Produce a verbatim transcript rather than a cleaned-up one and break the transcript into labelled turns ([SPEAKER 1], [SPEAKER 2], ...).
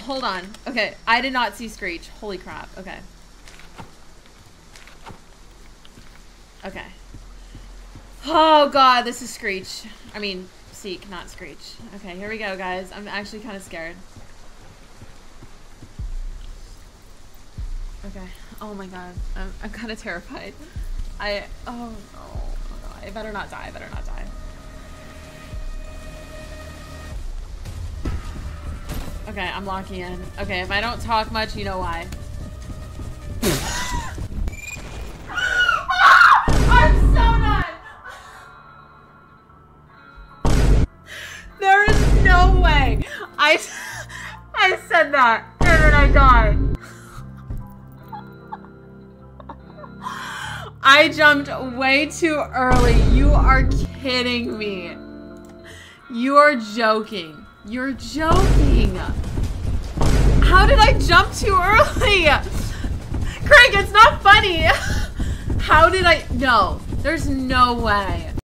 [SPEAKER 1] hold on. Okay, I did not see Screech. Holy crap. Okay. Okay. Oh god, this is Screech. I mean, Seek, not Screech. Okay, here we go, guys. I'm actually kind of scared. Okay. Oh my god. I'm, I'm kind of terrified. I... Oh no. Oh no. I better not die. I better not die. Okay, I'm locking in. Okay, if I don't talk much, you know why. I'm so done! There is no way! I, I said that, and then I died. I jumped way too early. You are kidding me. You are joking. You're joking. How did I jump too early? Craig, it's not funny. How did I? No, there's no way.